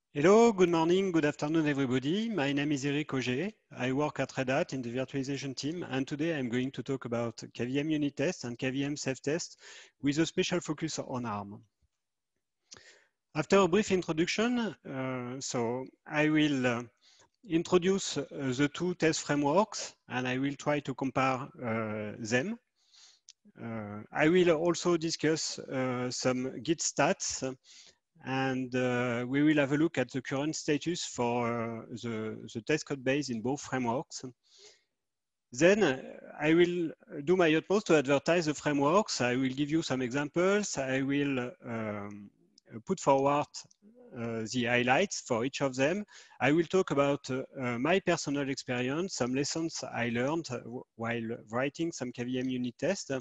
Hello, good morning, good afternoon, everybody. My name is Eric Auger. I work at Red Hat in the virtualization team, and today I'm going to talk about KVM unit test and KVM self-test with a special focus on ARM. After a brief introduction, I will introduce the two test frameworks, and I will try to compare them. I will also discuss some Git stats, and we will have a look at the current status for the test code base in both frameworks. Then I will do my utmost to advertise the frameworks. I will give you some examples. I will put forward the highlights for each of them. I will talk about my personal experience, some lessons I learned while writing some KVM unit tests.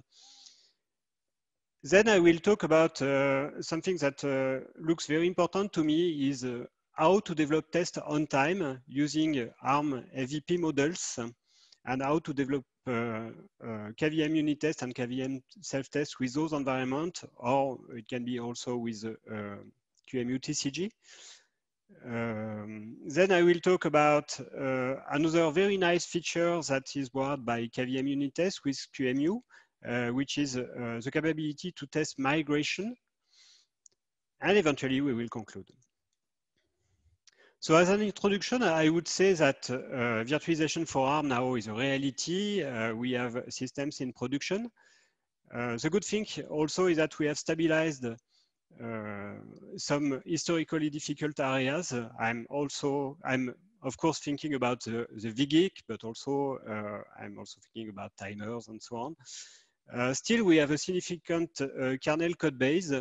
Then I will talk about something that looks very important to me is how to develop tests on time using ARM MVP models and how to develop KVM unit test and KVM self-test with those environments, or it can be also with QEMU TCG. Then I will talk about another very nice feature that is brought by KVM unit test with QEMU, which is the capability to test migration. And eventually we will conclude. So as an introduction, I would say that virtualization for ARM now is a reality. We have systems in production. The good thing also is that we have stabilized some historically difficult areas. I'm of course thinking about the VGIG, but also I'm also thinking about timers and so on. Still, we have a significant kernel code base,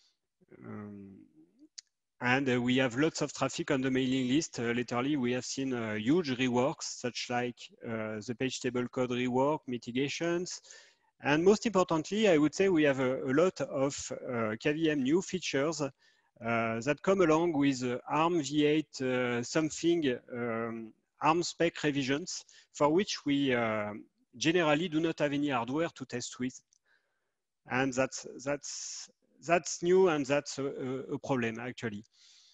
and we have lots of traffic on the mailing list. Literally, we have seen huge reworks, such like the page table code rework, mitigations, and most importantly, I would say we have a lot of KVM new features that come along with ARM v8 something ARM spec revisions, for which we generally do not have any hardware to test with. And that's new, and that's a problem actually.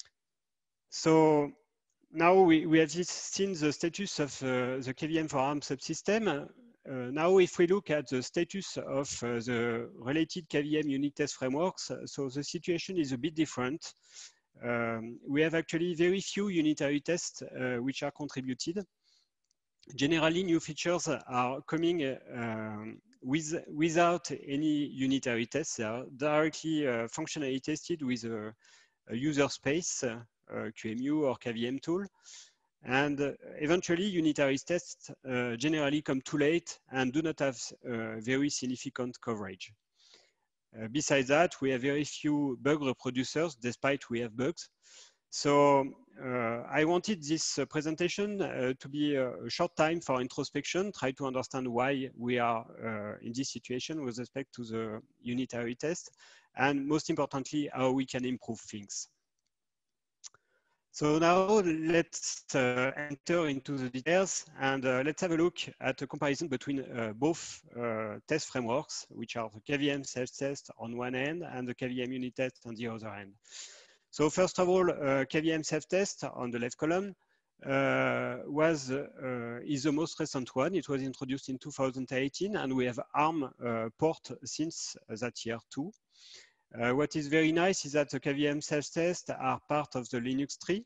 So now we have seen the status of the KVM for ARM subsystem. Now, if we look at the status of the related KVM unit test frameworks, so the situation is a bit different. We have actually very few unitary tests which are contributed. Generally, new features are coming without any unitary tests. They are directly functionally tested with a user space, QEMU or KVM tool. And eventually, unitary tests generally come too late and do not have very significant coverage. Besides that, we have very few bug reproducers, despite we have bugs. So I wanted this presentation to be a short time for introspection, try to understand why we are in this situation with respect to the unitary test, and most importantly, how we can improve things. So now let's enter into the details, and let's have a look at a comparison between both test frameworks, which are the KVM self-test on one end and the KVM unit test on the other end. So first of all, KVM self-test on the left column is the most recent one. It was introduced in 2018, and we have ARM port since that year too. What is very nice is that the KVM self-test are part of the Linux tree.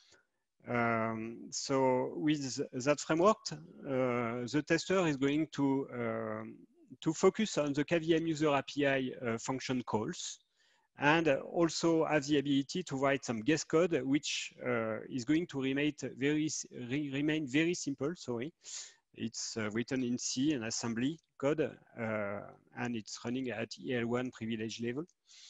So with that framework, the tester is going to focus on the KVM user API function calls, and also have the ability to write some guest code, which is going to remain very simple. Sorry, it's written in C and assembly code, and it's running at EL1 privilege level.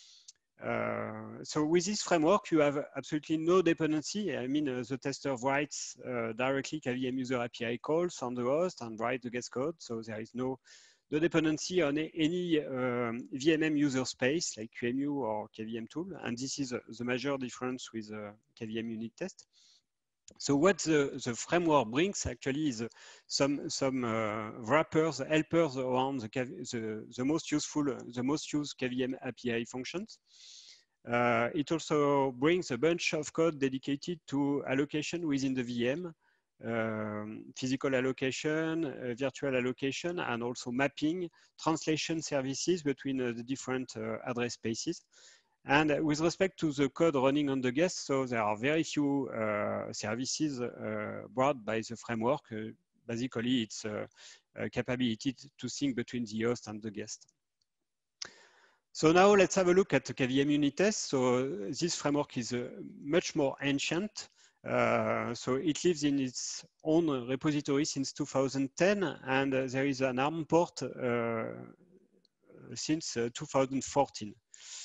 So with this framework, you have absolutely no dependency. I mean, the tester writes directly KVM user API calls on the host and writes the guest code. So there is no dependency on any VMM user space like QEMU or KVM tool. And this is the major difference with KVM unit test. So what the framework brings actually is some wrappers, helpers around the most useful, the most used KVM API functions. It also brings a bunch of code dedicated to allocation within the VM, physical allocation, virtual allocation, and also mapping, translation services between the different address spaces. And with respect to the code running on the guest, so there are very few services brought by the framework. Basically, it's a capability to sync between the host and the guest. So now let's have a look at the KVM unit test. So this framework is much more ancient. So it lives in its own repository since 2010, and there is an ARM port since 2014.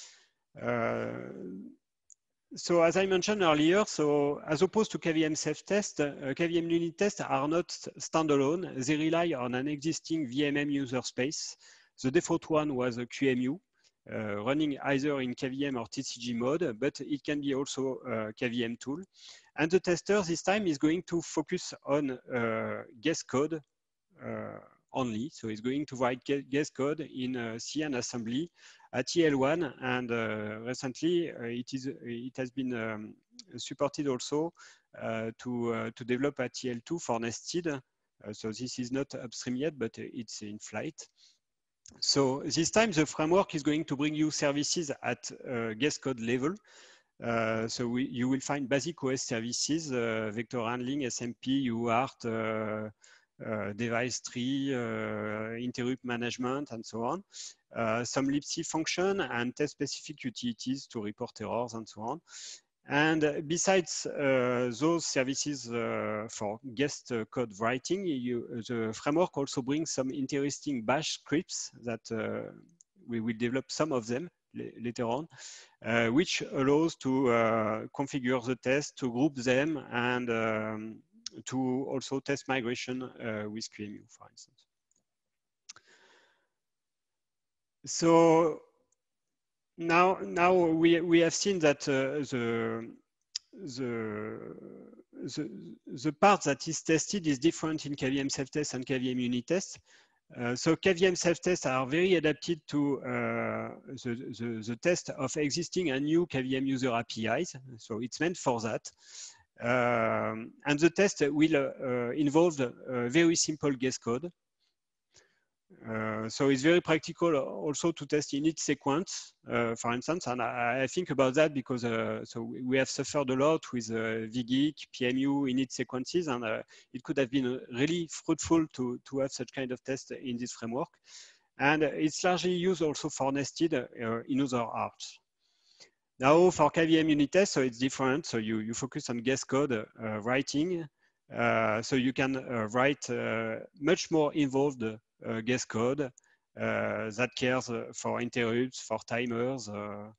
So as I mentioned earlier, so as opposed to KVM self-test, KVM unit tests are not standalone. They rely on an existing VMM user space. The default one was a QEMU, running either in KVM or TCG mode, but it can be also a KVM tool. And the tester this time is going to focus on guest code only. So it's going to write guest code in C and assembly at TL1, and recently it has been supported also to develop at TL2 for nested. So this is not upstream yet, but it's in flight. So this time the framework is going to bring you services at guest code level. So you will find basic OS services, vector handling, SMP, UART, device tree, interrupt management, and so on. Some libc function and test-specific utilities to report errors and so on. And besides those services for guest code writing, the framework also brings some interesting bash scripts that we will develop some of them later on, which allows to configure the test, to group them, and to also test migration with QEMU, for instance. So now we have seen that the part that is tested is different in KVM self-test and KVM unit test. So KVM self-tests are very adapted to the test of existing and new KVM user APIs. So it's meant for that. And the test will involve very simple guest code. So it's very practical also to test init sequence, for instance, and I think about that because so we have suffered a lot with vgeek, PMU, init sequences, and it could have been really fruitful to have such kind of test in this framework. And it's largely used also for nested in other arts. Now for KVM unit test, so it's different. So you focus on guest code writing. So you can write much more involved guest code that cares for interrupts, for timers.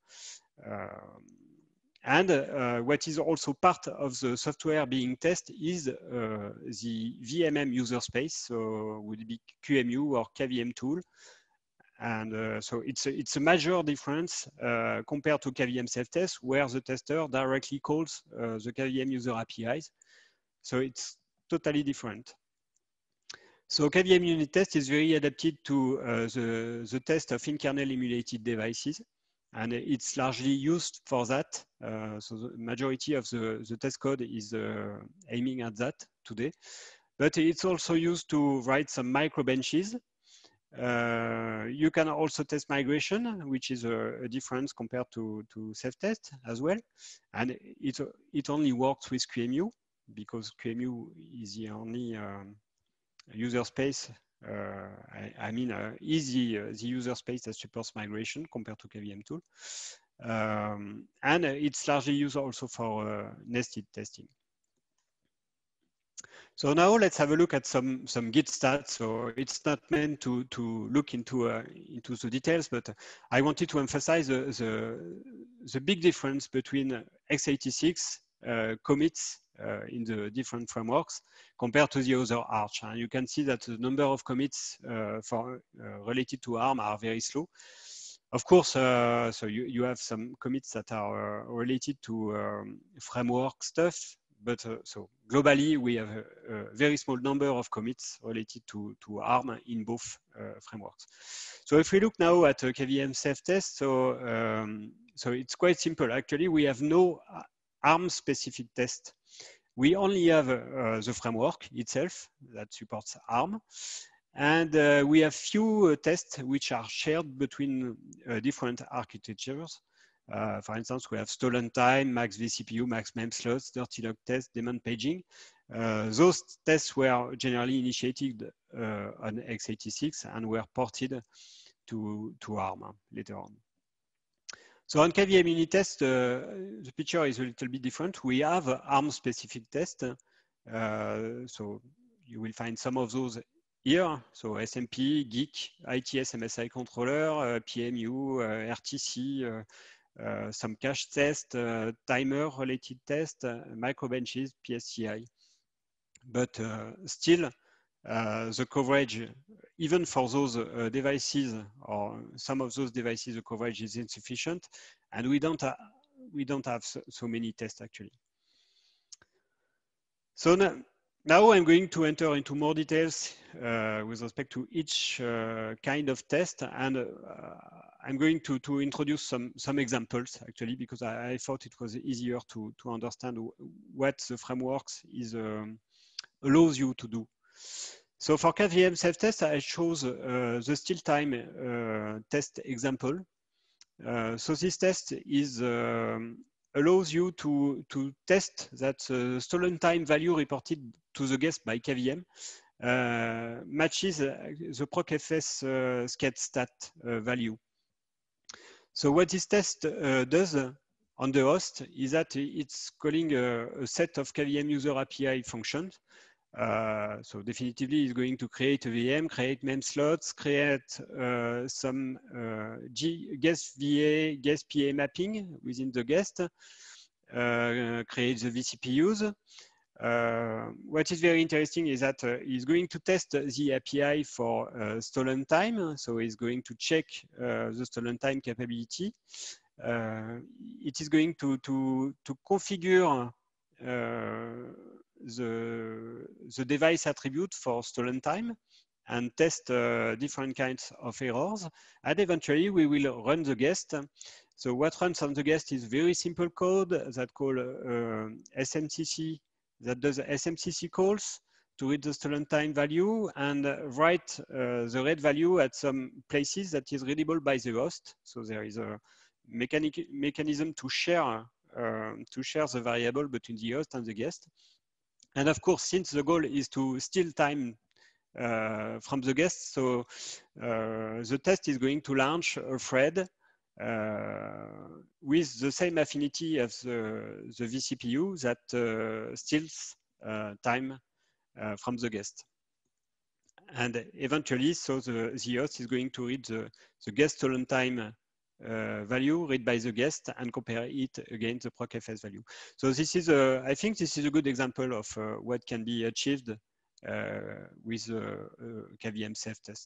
And what is also part of the software being tested is the VMM user space. So would it be QEMU or KVM tool? And so it's a major difference compared to KVM self-test, where the tester directly calls the KVM user APIs. So it's totally different. So KVM unit test is very adapted to the test of in-kernel emulated devices, and it's largely used for that. So the majority of the test code is aiming at that today. But it's also used to write some micro benches. You can also test migration, which is a difference compared to self-test as well. And it only works with QEMU because QEMU is the only user space. I mean, the user space that supports migration compared to KVM tool. And it's largely used also for nested testing. So now let's have a look at some Git stats. So it's not meant to look into the details, but I wanted to emphasize the big difference between x86 commits in the different frameworks compared to the other Arch. And you can see that the number of commits related to ARM are very slow. Of course, so you have some commits that are related to framework stuff, but so globally, we have a very small number of commits related to ARM in both frameworks. So if we look now at KVM self-test, so so it's quite simple. Actually, we have no ARM-specific test. We only have the framework itself that supports ARM. And we have few tests which are shared between different architectures. For instance, we have stolen time, max vCPU, max mem slots, dirty log test, daemon paging. Those tests were generally initiated on x86 and were ported to ARM later on. So on KVM unit test, the picture is a little bit different. We have ARM-specific tests. So you will find some of those here. So SMP, Geek, ITS MSI controller, PMU, RTC, some cache test, timer-related test, microbenches, PSCI. But still, the coverage, even for those devices or some of those devices, the coverage is insufficient, and we don't have so many tests actually. So now I'm going to enter into more details with respect to each kind of test, and I'm going to introduce some examples actually, because I thought it was easier to understand what the frameworks allows you to do. So for KVM self-test, I chose the still time test example. So this test is allows you to test that stolen time value reported to the guest by KVM matches the procfs SCAD-stat value. So what this test does on the host is that it's calling a set of KVM user API functions. So definitively it's going to create a VM, create mem slots, create some guest VA, guest PA mapping within the guest, create the vCPUs. What is very interesting is that he's going to test the API for stolen time. So he's going to check the stolen time capability. It is going to configure the device attribute for stolen time and test different kinds of errors. And eventually we will run the guest. So what runs on the guest is very simple code that call SMCC, that does SMCC calls to read the stolen time value and write the read value at some places that is readable by the host. So there is a mechanism to share the variable between the host and the guest. And of course, since the goal is to steal time from the guest, so the test is going to launch a thread with the same affinity as the vCPU that steals time from the guest. And eventually, so the host is going to read the guest stolen time value read by the guest and compare it against the procfs value. So this is I think this is a good example of what can be achieved with KVM self-test.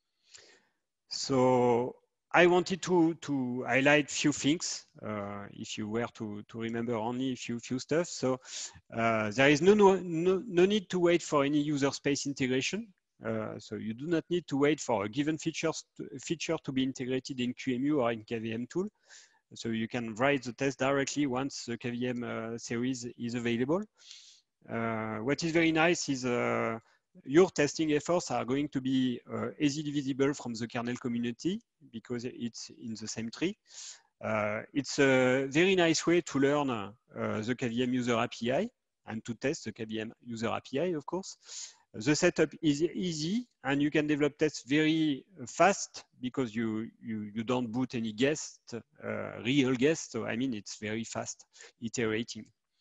So I wanted to highlight few things, if you were to remember only a few stuff. So there is no need to wait for any user space integration. So you do not need to wait for a given feature to be integrated in QEMU or in KVM tool. So you can write the test directly once the KVM series is available. What is very nice is your testing efforts are going to be easily visible from the kernel community because it's in the same tree. It's a very nice way to learn the KVM user API and to test the KVM user API, of course. The setup is easy and you can develop tests very fast because you don't boot any guest, real guest. So I mean, it's very fast iterating.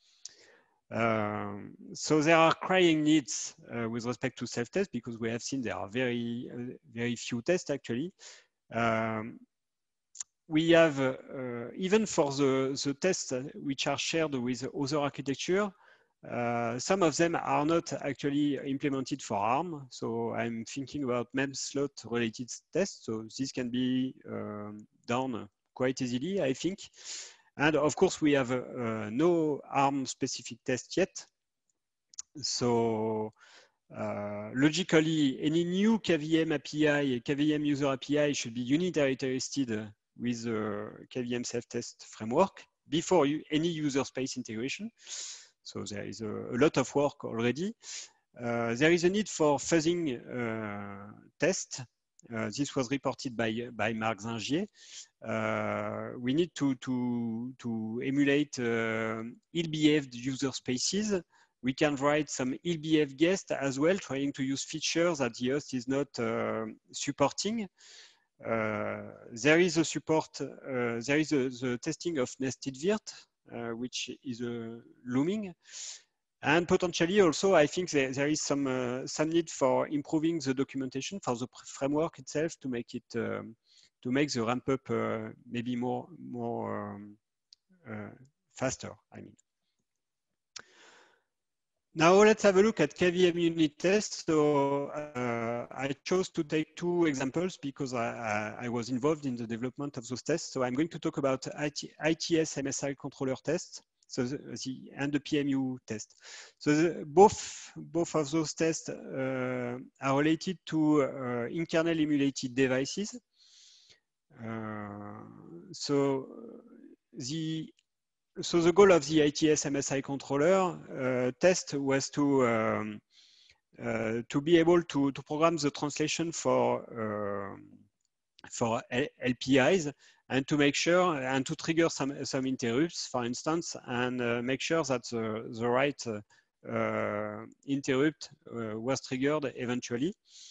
So there are crying needs with respect to self-test because we have seen there are very few tests actually. We have, even for the tests which are shared with other architecture, some of them are not actually implemented for ARM. So I'm thinking about memslot related tests. So this can be done quite easily, I think. And of course, we have no ARM specific test yet. So logically, any new KVM API, KVM user API should be unitary tested with KVM self-test framework before any user space integration. So there is a lot of work already. There is a need for fuzzing test. This was reported by Marc Zingier. We need to emulate ill-behaved user spaces. We can write some ill-behaved guests as well, trying to use features that the host is not supporting. There is a support, there is the testing of nested virt, which is looming. And potentially also, I think there is some need for improving the documentation for the framework itself to make it to make the ramp up maybe more faster. I mean. Now let's have a look at KVM unit tests. So I chose to take two examples because I was involved in the development of those tests. So I'm going to talk about ITS MSI controller tests. So and the PMU test. So both of those tests are related to in-kernel emulated devices. So the goal of the ITS MSI controller test was to be able to program the translation for LPIs and to make sure and to trigger some interrupts, for instance, and make sure that the right interrupt was triggered eventually.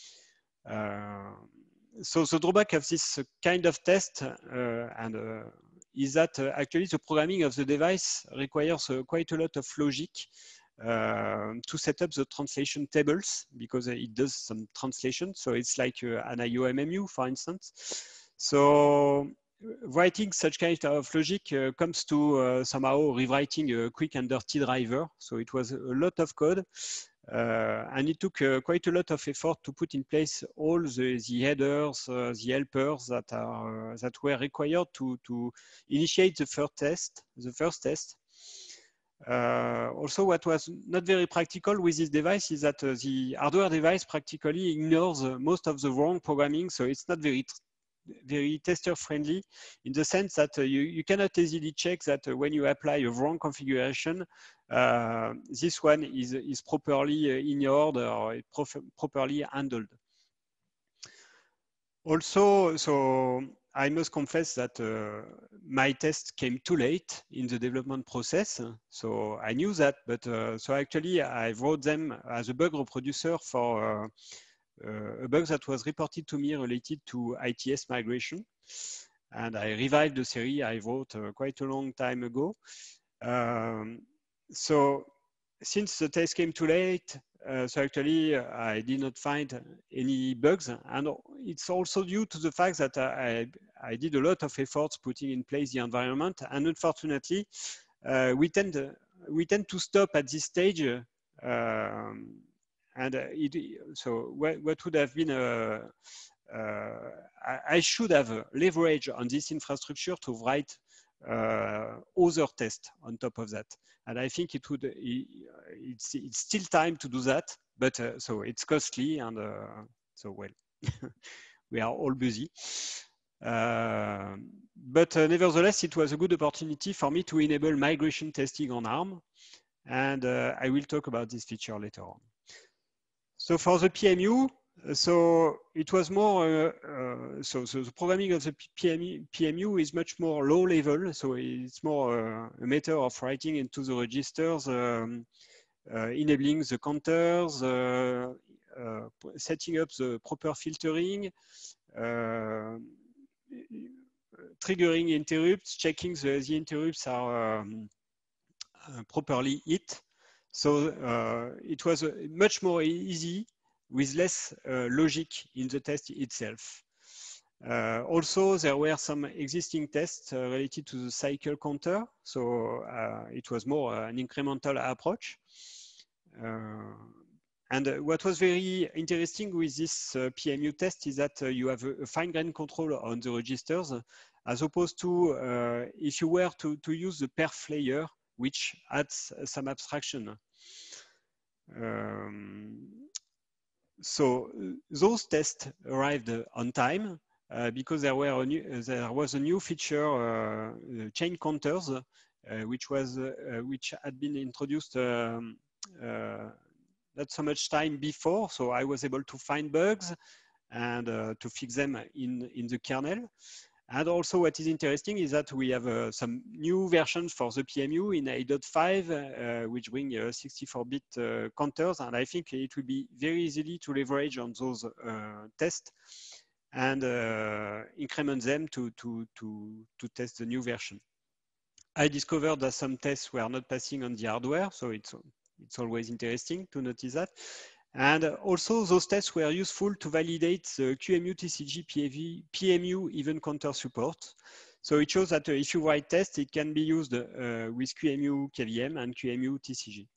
So the drawback of this kind of test is that actually the programming of the device requires quite a lot of logic to set up the translation tables because it does some translation. So it's like an IOMMU, for instance. So writing such kind of logic comes to somehow rewriting a quick and dirty driver. So it was a lot of code. And it took quite a lot of effort to put in place all the headers, the helpers that were required to initiate the first test. Also, what was not very practical with this device is that the hardware device practically ignores most of the wrong programming, so it's not very tester friendly in the sense that you cannot easily check that when you apply a wrong configuration, this one is properly in your order or properly handled. Also, so I must confess that my test came too late in the development process. So I knew that, but so actually I wrote them as a bug reproducer for a bug that was reported to me related to ITS migration. And I revived the series I wrote quite a long time ago. So since the test came too late, so actually I did not find any bugs. And it's also due to the fact that I did a lot of efforts putting in place the environment. And unfortunately, we tend to stop at this stage. So what would have been I should have leveraged on this infrastructure to write other tests on top of that. And I think it's still time to do that, but so it's costly and so well, we are all busy. But nevertheless, it was a good opportunity for me to enable migration testing on ARM. And I will talk about this feature later on. So for the PMU, so it was more, so the programming of the PMU is much more low level. So it's more a matter of writing into the registers, enabling the counters, setting up the proper filtering, triggering interrupts, checking the interrupts are properly hit. So it was much more easy with less logic in the test itself. Also, there were some existing tests related to the cycle counter. So it was more an incremental approach. And what was very interesting with this PMU test is that you have a fine-grained control on the registers, as opposed to if you were to use the perf layer, which adds some abstraction. So those tests arrived on time, because there was a new feature, chain counters, which had been introduced not so much time before. So I was able to find bugs and to fix them in the kernel. And also what is interesting is that we have some new versions for the PMU in 8.5, which bring 64-bit counters. And I think it will be very easily to leverage on those tests and increment them to test the new version. I discovered that some tests were not passing on the hardware, so it's always interesting to notice that. And also those tests were useful to validate the QEMU TCG PMU event counter support. So it shows that if you write tests, it can be used with QEMU KVM and QEMU TCG.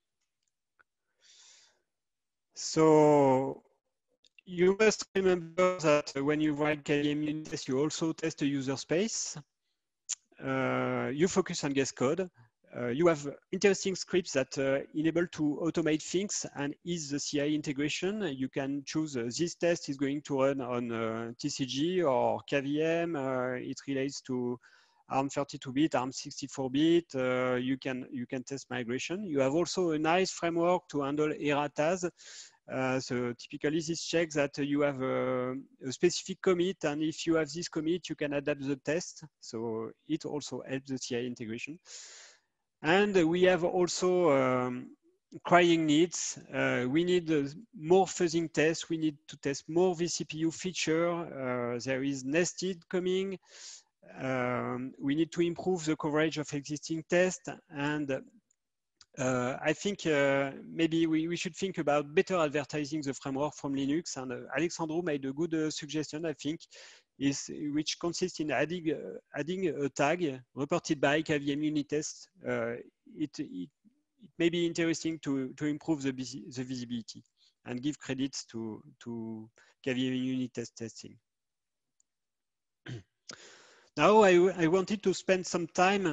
So you must remember that when you write KVM unit test, you also test a user space. You focus on guest code. You have interesting scripts that enable to automate things and ease the CI integration. You can choose this test is going to run on TCG or KVM. It relates to ARM 32-bit, ARM 64-bit. You can test migration. You have also a nice framework to handle erratas. So typically this checks that you have a specific commit, and if you have this commit, you can adapt the test. So it also helps the CI integration. And we have also crying needs. We need more fuzzing tests. We need to test more vCPU feature. There is nested coming. We need to improve the coverage of existing tests. And I think maybe we should think about better advertising the framework from Linux. And Alexandru made a good suggestion, I think, which consists in adding a tag reported by KVM unit test. It may be interesting to improve the visibility and give credits to KVM unit test testing. Now I wanted to spend some time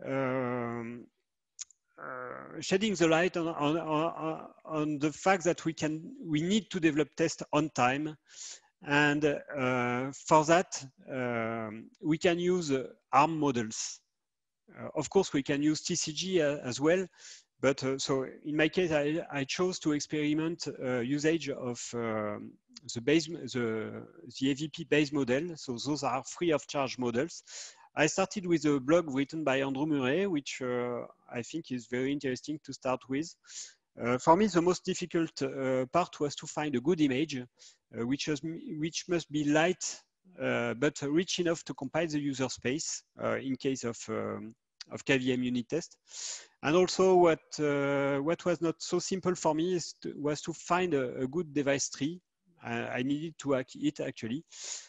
shedding the light on the fact that we need to develop tests on time, and for that we can use ARM models. Of course, we can use TCG as well, but so in my case, I chose to experiment usage of the AVP base model. So those are free of charge models. I started with a blog written by Andrew Murray, which I think is very interesting to start with. For me, the most difficult part was to find a good image, which must be light, but rich enough to compile the user space in case of KVM unit test. And also what was not so simple for me was to find a good device tree. I needed to hack it actually.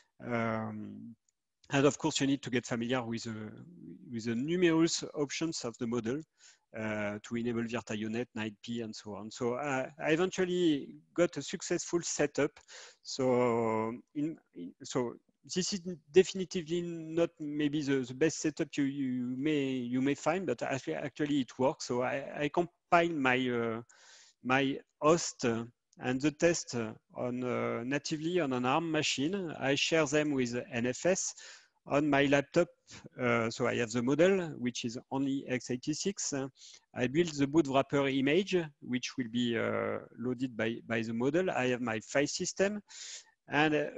And of course, you need to get familiar with the numerous options of the model to enable Virta-UNet, NIDP, and so on. So I eventually got a successful setup. So so this is definitively not maybe the best setup you may find, but actually it works. So I compile my host and the test on natively on an ARM machine. I share them with NFS on my laptop. So I have the model, which is only x86. I build the boot wrapper image, which will be loaded by the model. I have my file system, and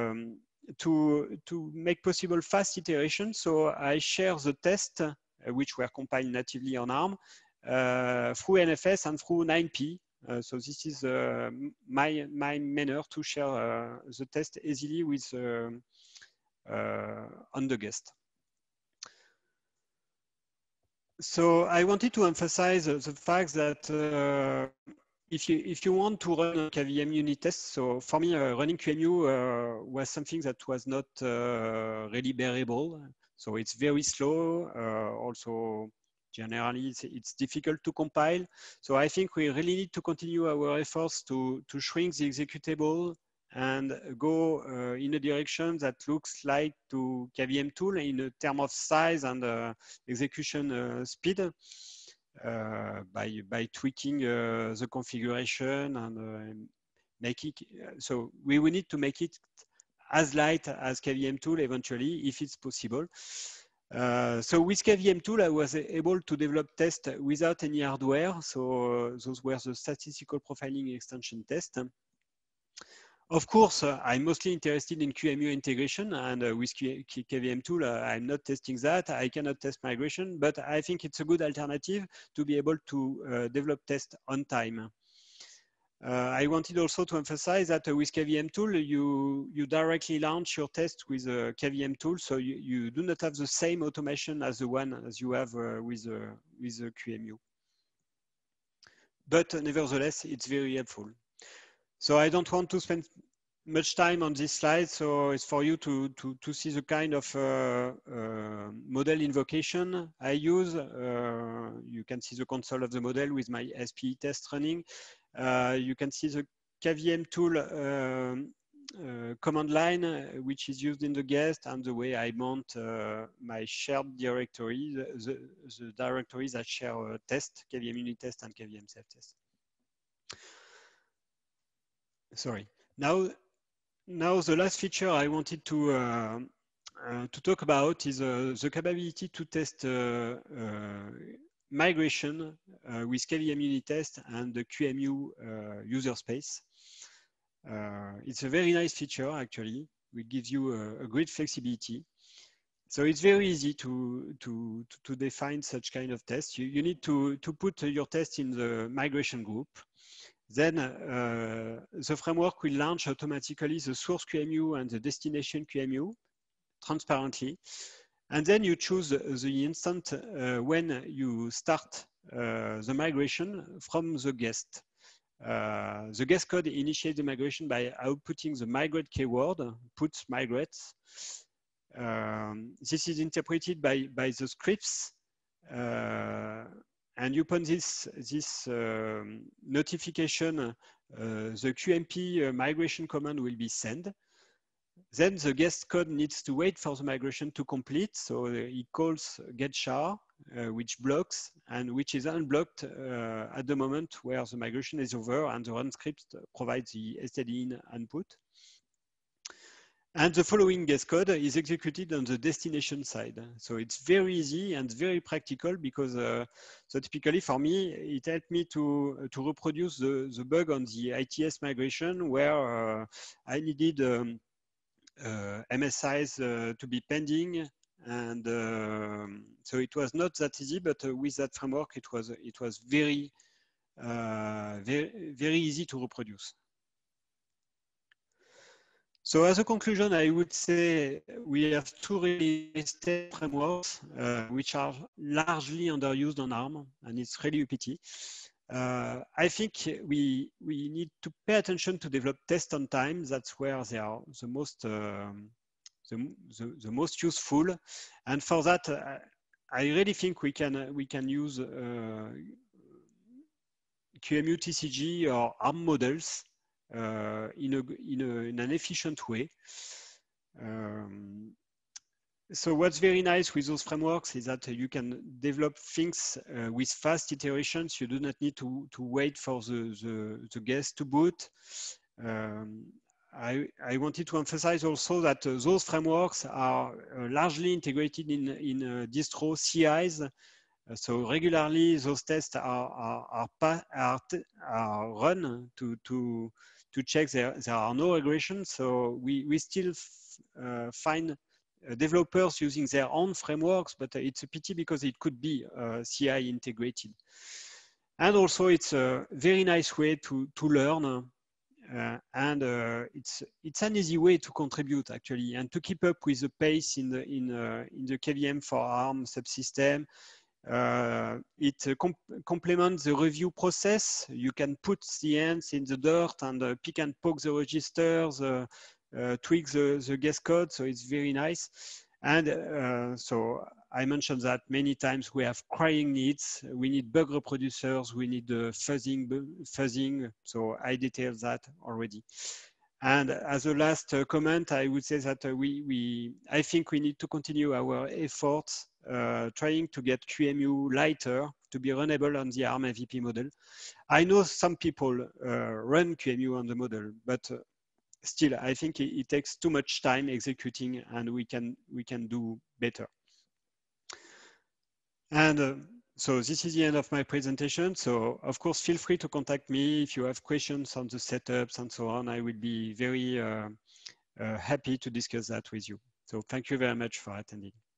to make possible fast iteration, so I share the test, which were compiled natively on ARM, through NFS and through 9P. So this is my manner to share the test easily with on the guest. So I wanted to emphasize the fact that if you want to run a KVM unit test, so for me running QEMU was something that was not really bearable. So it's very slow. Also, generally, it's difficult to compile. So I think we really need to continue our efforts to shrink the executable and go in a direction that looks like to KVM tool in a term of size and execution speed by tweaking the configuration and make it. So we will need to make it as light as KVM tool eventually, if it's possible. So with KVM tool, I was able to develop tests without any hardware. So those were the statistical profiling extension tests. Of course, I'm mostly interested in QEMU integration, and with KVM tool, I'm not testing that. I cannot test migration, but I think it's a good alternative to be able to develop tests on time. I wanted also to emphasize that with KVM tool, you directly launch your test with a KVM tool, so you do not have the same automation as the one as you have with a QEMU. But nevertheless, it's very helpful. So I don't want to spend much time on this slide, so it's for you to see the kind of model invocation I use. You can see the console of the model with my SPE test running. You can see the KVM tool command line, which is used in the guest, and the way I mount my shared directory, the directories that share test, KVM unit test and KVM self test. Sorry. Now the last feature I wanted to talk about is the capability to test migration with KVM unit test and the QEMU user space. It's a very nice feature, actually. It gives you a great flexibility. So it's very easy to define such kind of tests. You need to put your test in the migration group. Then the framework will launch automatically the source QEMU and the destination QEMU transparently. And then you choose the instant when you start the migration from the guest. The guest code initiates the migration by outputting the migrate keyword, puts migrates. This is interpreted by the scripts. And upon this notification, the QMP migration command will be sent. Then the guest code needs to wait for the migration to complete. So it calls getChar, which blocks and which is unblocked at the moment where the migration is over, and the run script provides the stdin input. And the following guest code is executed on the destination side. So it's very easy and very practical because so typically for me, it helped me to reproduce the bug on the ITS migration where I needed MSIs to be pending. And so it was not that easy, but with that framework, it was very easy to reproduce. So as a conclusion, I would say we have two release frameworks which are largely underused on ARM, and it's really a pity. I think we need to pay attention to develop test on time. That's where they are the most useful, and for that, I really think we can use QEMU TCG or ARM models in an efficient way. So what's very nice with those frameworks is that you can develop things with fast iterations. You do not need to wait for the guest to boot. I wanted to emphasize also that those frameworks are largely integrated in distro CIs. So regularly, those tests are run to check there are no regressions. So we still find developers using their own frameworks, but it's a pity because it could be CI integrated. And also, it's a very nice way to learn. And it's an easy way to contribute actually, and to keep up with the pace in the KVM for ARM subsystem. It complements the review process. You can put the hands in the dirt and pick and poke the registers, tweak the guest code. So it's very nice. And so I mentioned that many times. We have crying needs. We need bug reproducers. We need fuzzing. So I detailed that already. And as a last comment, I would say that I think we need to continue our efforts trying to get QEMU lighter to be runnable on the ARM MVP model. I know some people run QEMU on the model, but still, I think it takes too much time executing, and we can do better. And so this is the end of my presentation. So of course, feel free to contact me if you have questions on the setups and so on. I will be very happy to discuss that with you. So thank you very much for attending.